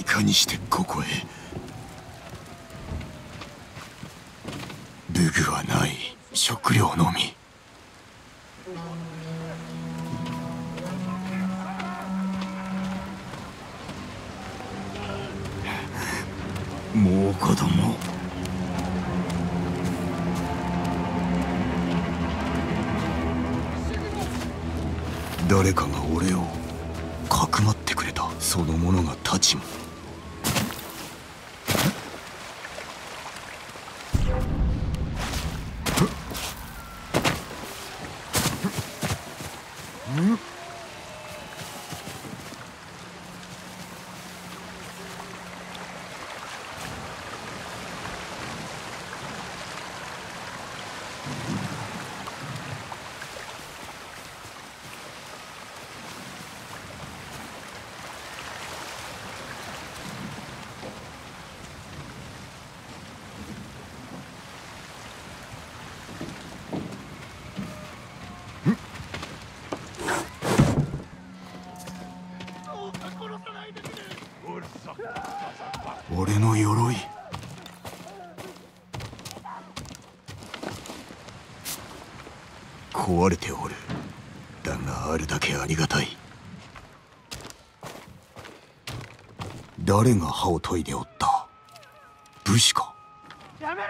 かにしてここへ。武具はない。食料のみ。もう子供。誰かが俺をかくまってくれた。その者が立ちも。俺の鎧。壊れておる。だがあるだけありがたい。誰が歯を研いでおった？武士か？ やめろ！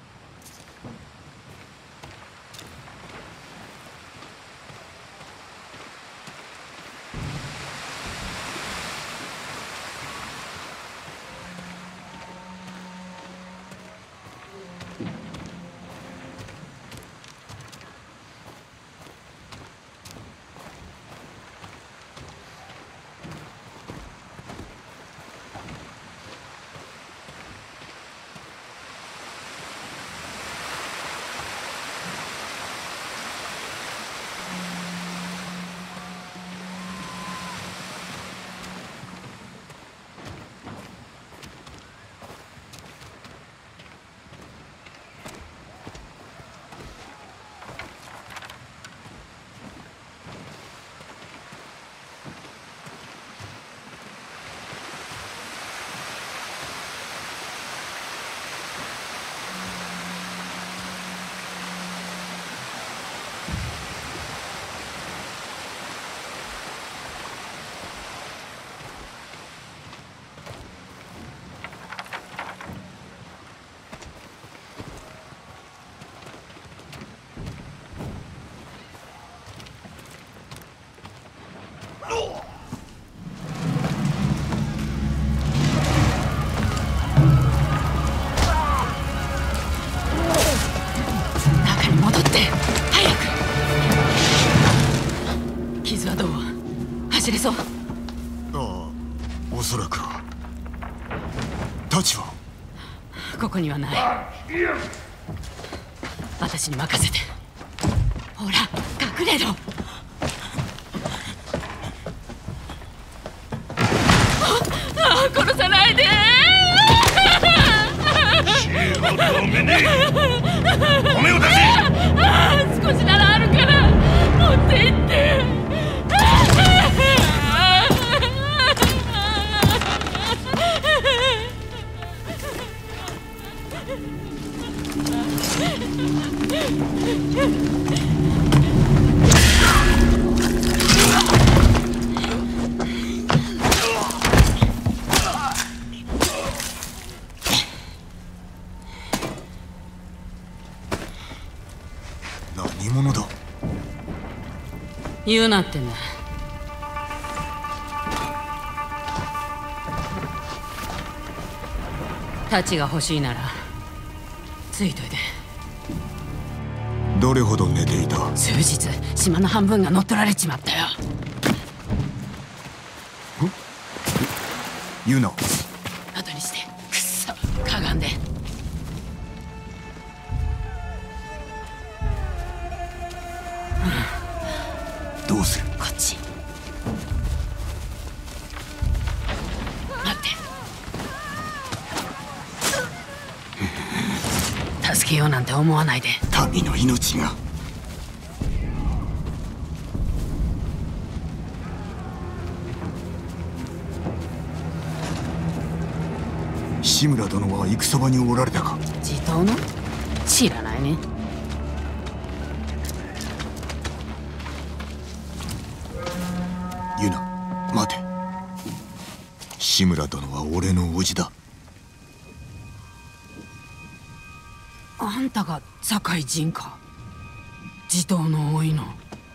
中に戻って、早く。傷はどう？走れそう？ ああ、おそらくは。太刀は？ ここにはない。私に任せて。ほら、隠れろ。殺さないで。 知恵を止めねえ。米を出せ。 少しならあるから持って行って。 何者だ？ 言うなってんだ。太刀が欲しいならついといて。 どれほど寝ていた？ 数日、島の半分が乗っ取られちまったよ。 ユナ。 後にして。くっそ、かがんで。 どうする？ こっち。待って。助けようなんて思わないで。 民の命が。 志村殿は戦場におられたか。 地頭の知らないね。 ユナ、待て。志村殿は俺の叔父だ。 あんたが堺人か。地頭の甥の。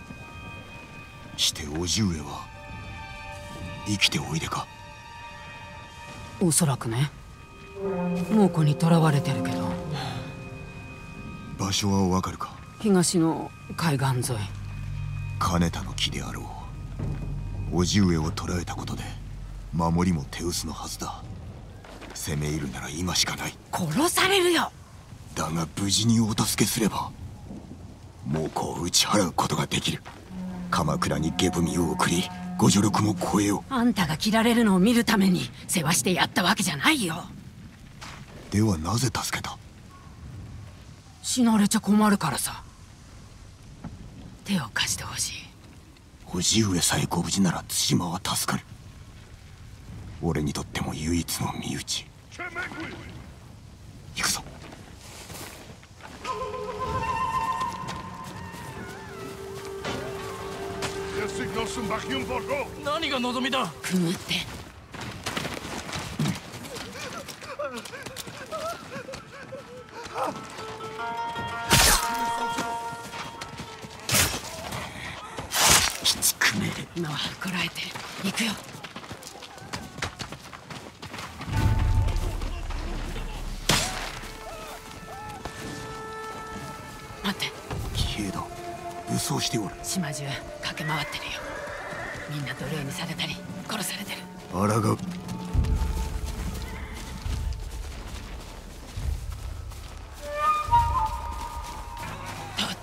して叔父上は生きておいでか。 おそらくね。猛虎に囚われてるけど。 場所はわかるか。 東の海岸沿い。 金田の木であろう。叔父上を捕らえたことで守りも手薄のはずだ。攻め入るなら今しかない。 殺されるよ。 だが無事にお助けすれば猛虎を打ち払うことができる。鎌倉に下文を送りご助力も超えよう。 あんたが切られるのを見るために世話してやったわけじゃないよ。 ではなぜ助けた。 死なれちゃ困るからさ。手を貸してほしい。 叔父上さえご無事なら対馬は助かる。俺にとっても唯一の身内。行くぞ。 何が望みだ。 くぐって。 きつくめ。 今はこらえて行くよ。待って。 騎兵だ。武装しておる。 島中駆け回ってるよ。みんな奴隷にされたり殺されてる。 抗う。 通って。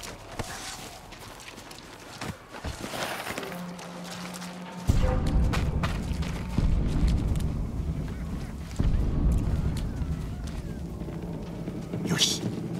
よし。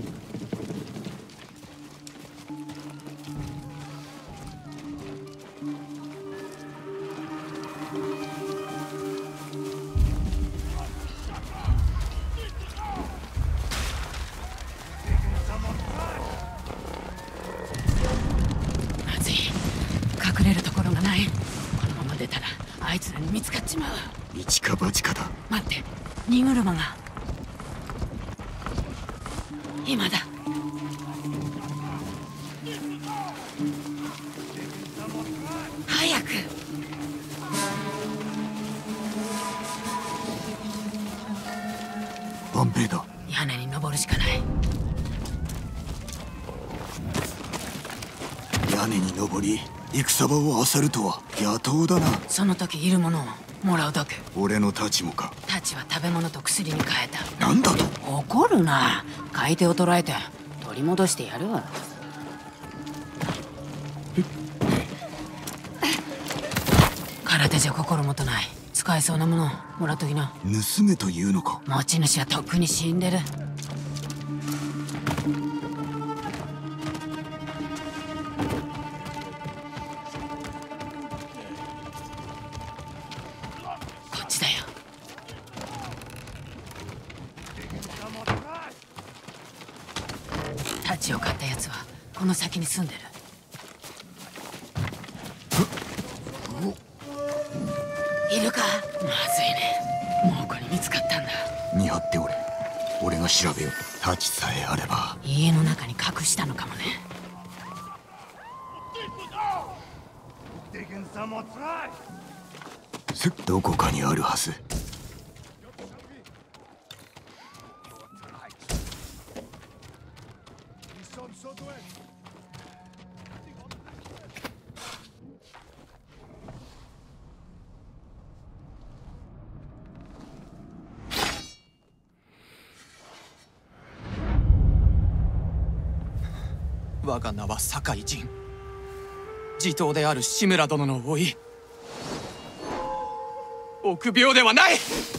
まずい。隠れるところがない。このまま出たらあいつらに見つかっちまう。 一か八かだ。 待って。荷車が。今だ。早く。 万兵だ。 屋根に登るしかない。 屋根に登り戦場を漁るとは野党だな。 その時いるものをもらうだけ。 俺の太刀もか。 太刀は食べ物と薬に変えた。 なんだと。 怒るな。買い手を捕らえて取り戻してやるわ。空手じゃ心もとない。使えそうなものをもらっときな。 盗めというのか。 持ち主はとっくに死んでる。こっちだよ。太刀を買ったやつはこの先に住んでる。いるか。まずいね。猛虎に見つかったんだ。 見張っておれ。俺が調べよう。太刀さえあれば。 家の中に隠したのかもね。 どこかにあるはず。 我が名は堺人。地頭である志村殿の甥い。臆病ではない。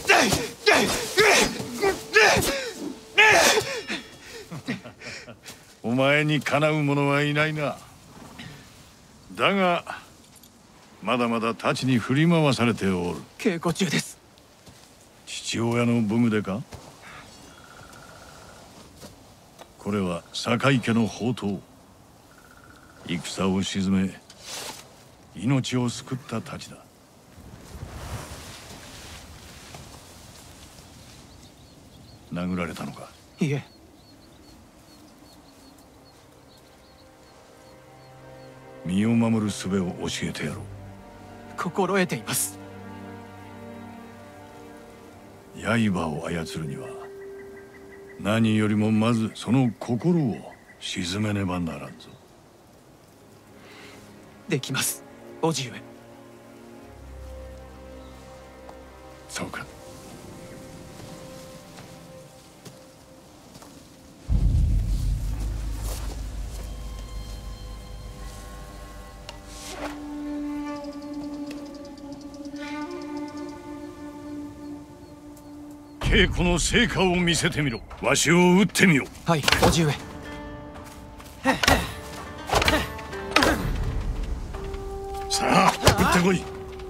お前にかなう者はいないな。だがまだまだ太刀に振り回されておる。 稽古中です。 父親の武具でか？これは坂井家の宝刀。戦を鎮め命を救った太刀だ。殴られたのか？ いえ。 身を守る術を教えてやろう。 心得ています。 刃を操るには何よりもまずその心を鎮めねばならんぞ。 できます、叔父上。 そうか。稽古の成果を見せてみろ。わしを撃ってみよ。 はい、叔父上。 さあ撃ってこい。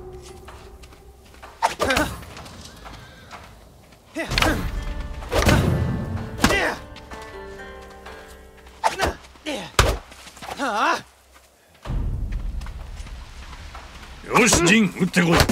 よし、陣撃ってこい。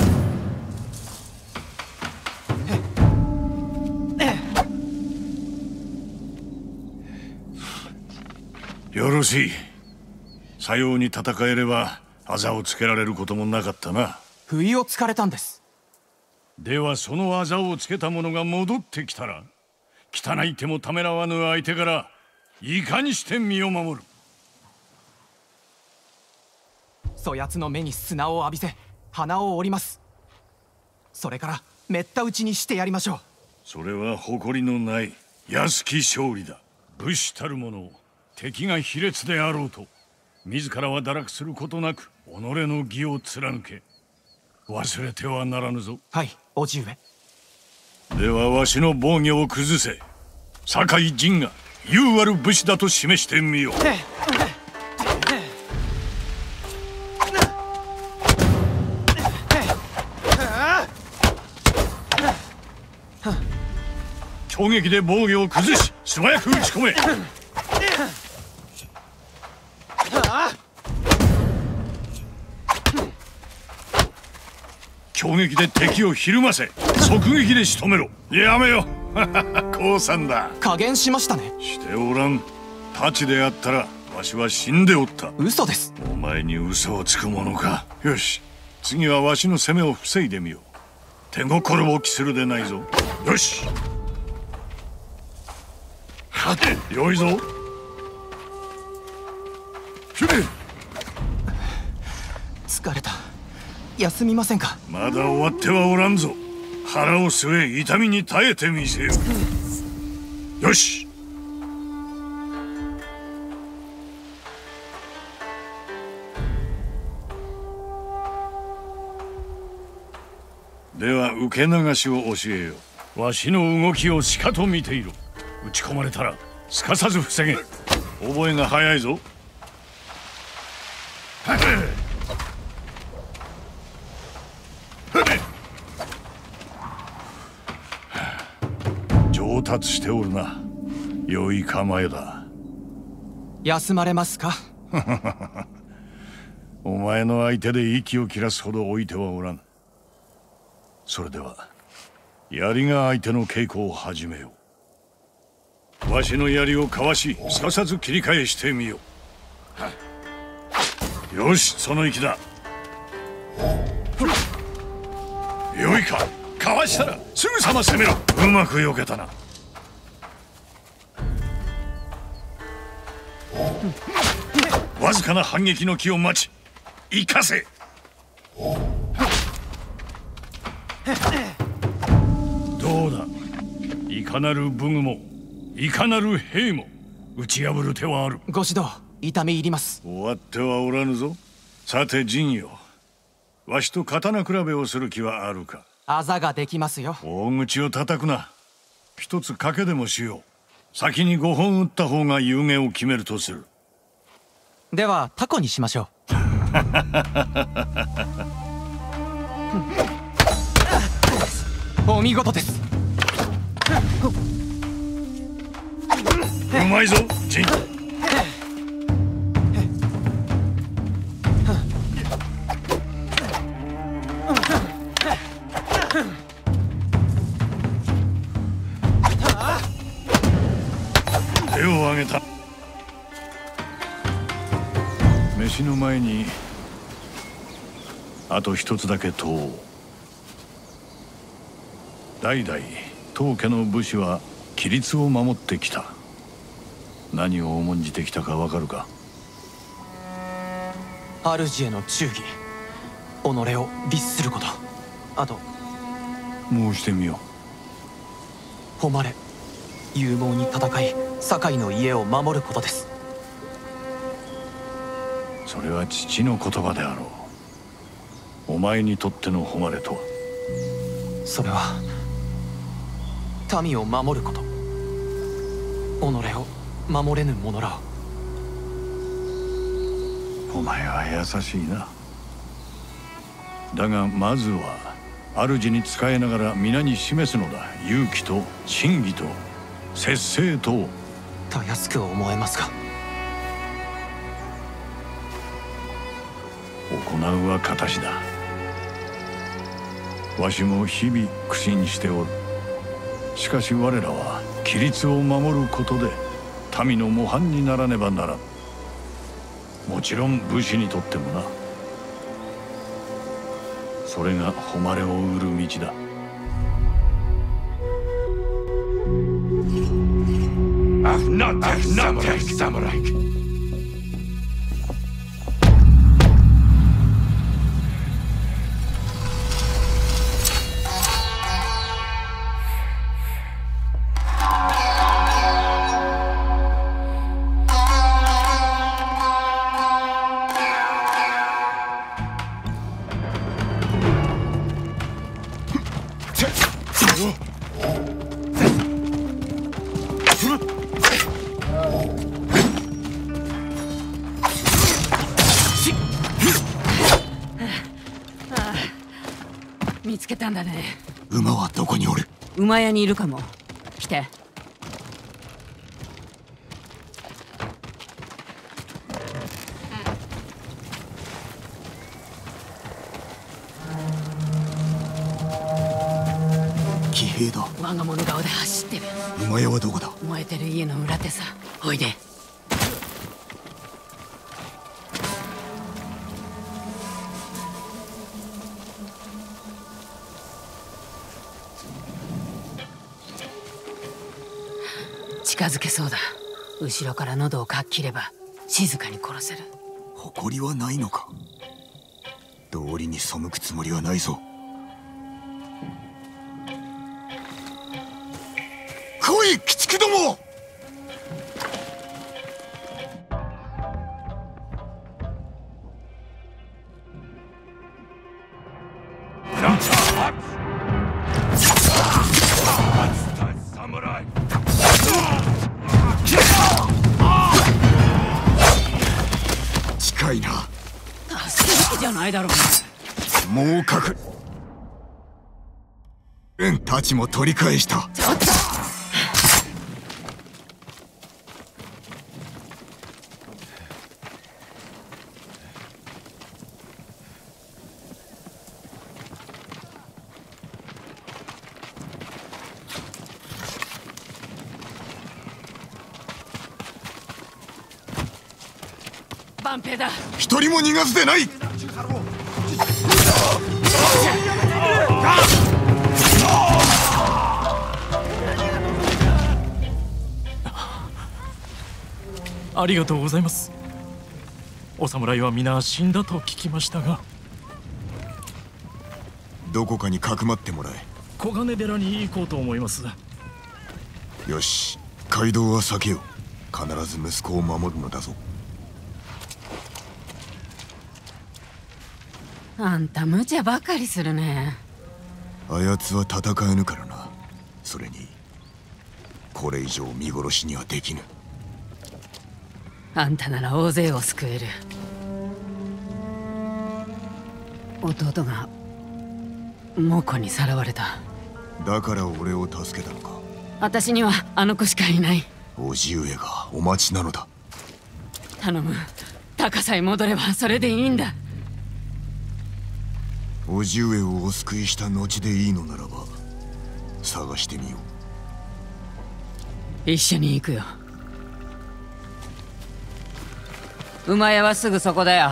よろしい。さように戦えればあざをつけられることもなかったな。 不意をつかれたんです。 ではそのあざをつけた者が戻ってきたら、汚い手もためらわぬ相手からいかにして身を守る。 そやつの目に砂を浴びせ鼻を折ります。それからめった打ちにしてやりましょう。 それは誇りのない安き勝利だ。武士たる者、敵が卑劣であろうと自らは堕落することなく己の義を貫け。忘れてはならぬぞ。 はい、叔父上。 ではわしの防御を崩せ。酒井陣が勇ある武士だと示してみよう。攻撃で防御を崩し素早く打ち込め。攻撃で敵をひるませ側撃で仕留めろ。やめよ。降参だ。 加減しましたね。 しておらん。太刀であったらわしは死んでおった。 嘘です。 お前に嘘をつくものか。よし、次はわしの攻めを防いでみよう。手心を期するでないぞ。よし、はてよいぞ。ひれ。 疲れた。休みませんか。 まだ終わってはおらんぞ。腹を据え痛みに耐えてみせよ。よし。では受け流しを教えよう。わしの動きをしかと見ていろ。撃ち込まれたらすかさず防げ。覚えが早いぞ。はて。上達しておるな。良い構えだ。 休まれますか。 お前の相手で息を切らすほど置いてはおらん。それでは槍が相手の稽古を始めよう。わしの槍をかわしすかさず切り返してみよう。よし、その息だ。よいか。かわしたらすぐさま攻めろ。うまく避けたな。わずかな反撃の機を待ち生かせ。どうだ。いかなる武具もいかなる兵も打ち破る手はある。 ご指導痛み入ります。 終わってはおらぬぞ。さて陣よ、わしと刀比べをする気はあるか。 あざができますよ。 大口を叩くな。一つ賭けでもしよう。先に5本打った方が有言を決めるとする。 ではタコにしましょう。お見事です。 うまいぞジン。手を挙げた。飯の前にあと一つだけ問おう。代々当家の武士は規律を守ってきた。何を重んじてきたかわかるか？ 主への忠義、己を律すること、あと申してみよ誉れ、勇猛に戦い堺の家を守ることです。 う。それは父の言葉であろう。お前にとっての誉れとは？ それは民を守ること、己を守れぬ者らを。 お前は優しいな。だがまずは主に仕えながら皆に示すのだ。勇気と真偽と節制と。 たやすく思えますが、 行うは形だ。わしも日々苦心しておる。しかし我らは規律を守ることで民の模範にならねばならん。もちろん武士にとってもな。それが誉れを売る道だ。 not samurai. 見つけたんだね。 馬はどこにおる？ 馬屋にいるかも。来て。 騎兵だ。 我が物顔で走ってる。 馬屋はどこだ？ 燃えてる家の裏手さ。おいで。近づけそうだ。後ろから喉をかっ切れば静かに殺せる。 誇りはないのか？道理に背くつもりはないぞ。来い、鬼畜ども！近いな。 助ける気じゃないだろう。 もうかく。太刀も取り返した。 ちょっと。万平だ。 一人も逃がすでない。 ありがとうございます。お侍は皆死んだと聞きましたが。 どこかにかくまってもらえ。 小金寺に行こうと思います。 よし、街道は避けよう。必ず息子を守るのだぞ。 あんた無茶ばかりするね。 あやつは戦えぬからな。それにこれ以上見殺しにはできぬ。 あんたなら大勢を救える。弟が猛虎にさらわれた。 だから俺を助けたのか？ 私にはあの子しかいない。 叔父上がお待ちなのだ。 頼む。タカさえ戻ればそれでいいんだ。 叔父上をお救いした後でいいのならば探してみよ一緒に行くよ。馬屋はすぐそこだよ。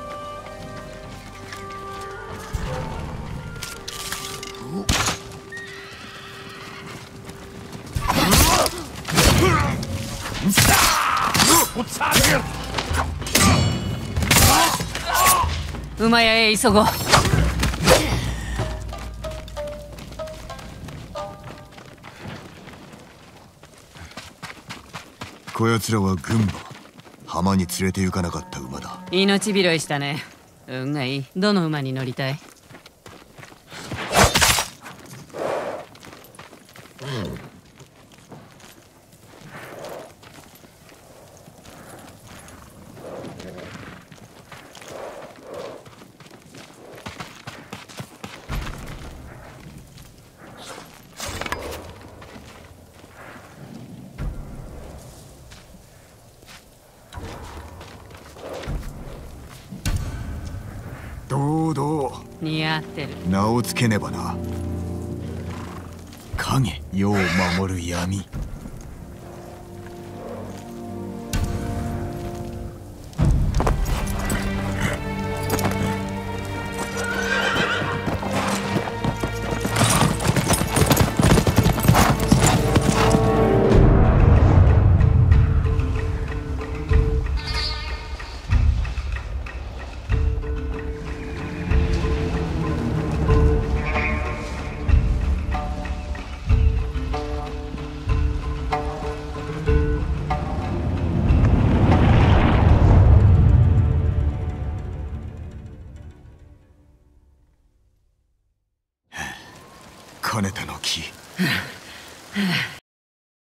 馬屋へ急ごう。 こやつらは軍馬。浜に連れて行かなかった馬だ。 命拾いしたね。運がいい。どの馬に乗りたい？ 堂々 似合ってる。 名をつけねばな。影世を守る闇。かねての木。